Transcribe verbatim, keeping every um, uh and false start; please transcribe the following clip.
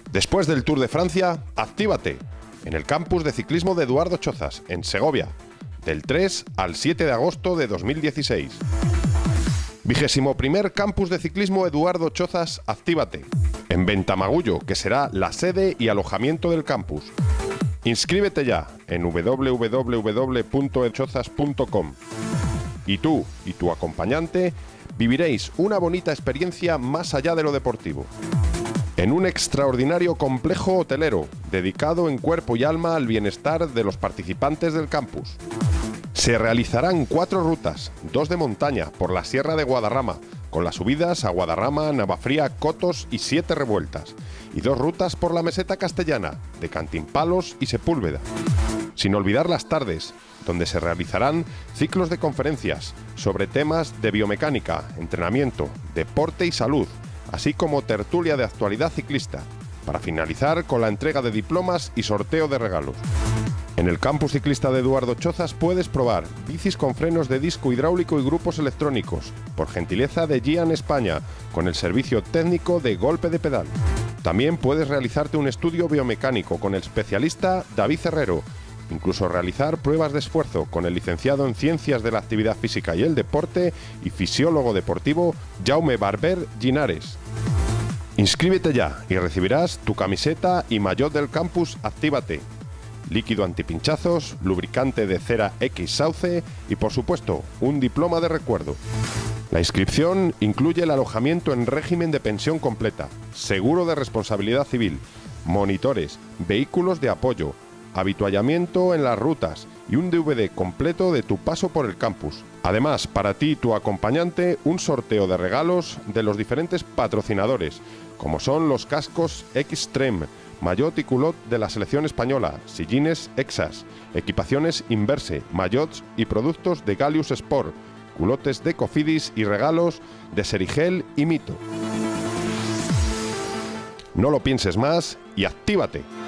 Después del Tour de Francia, actívate en el campus de ciclismo de Eduardo Chozas, en Segovia, del tres al siete de agosto de dos mil dieciséis. Vigésimo primer campus de ciclismo Eduardo Chozas, actívate, en Ventamagullo, que será la sede y alojamiento del campus. Inscríbete ya en w w w punto chozas punto com. Y tú y tu acompañante viviréis una bonita experiencia más allá de lo deportivo, en un extraordinario complejo hotelero dedicado en cuerpo y alma al bienestar de los participantes del campus. Se realizarán cuatro rutas, dos de montaña por la Sierra de Guadarrama, con las subidas a Guadarrama, Navafría, Cotos y Siete Revueltas, y dos rutas por la meseta castellana, de Cantimpalos y Sepúlveda. Sin olvidar las tardes, donde se realizarán ciclos de conferencias sobre temas de biomecánica, entrenamiento, deporte y salud, así como tertulia de actualidad ciclista, para finalizar con la entrega de diplomas y sorteo de regalos. En el campus ciclista de Eduardo Chozas puedes probar bicis con frenos de disco hidráulico y grupos electrónicos, por gentileza de Gian España, con el servicio técnico de golpe de pedal. También puedes realizarte un estudio biomecánico con el especialista David Herrero, incluso realizar pruebas de esfuerzo con el licenciado en Ciencias de la Actividad Física y el Deporte y fisiólogo deportivo Jaume Barber Ginares. Inscríbete ya y recibirás tu camiseta y maillot del campus Actívate, líquido antipinchazos, lubricante de cera X Sauce y, por supuesto, un diploma de recuerdo. La inscripción incluye el alojamiento en régimen de pensión completa, seguro de responsabilidad civil, monitores, vehículos de apoyo, habituallamiento en las rutas y un D V D completo de tu paso por el campus. Además, para ti y tu acompañante, un sorteo de regalos de los diferentes patrocinadores, como son los cascos X-Trem, maillot y culot de la selección española, sillines Exas, equipaciones Inverse, maillots y productos de Galius Sport, culotes de Cofidis y regalos de Serigel y Mito. No lo pienses más y actívate.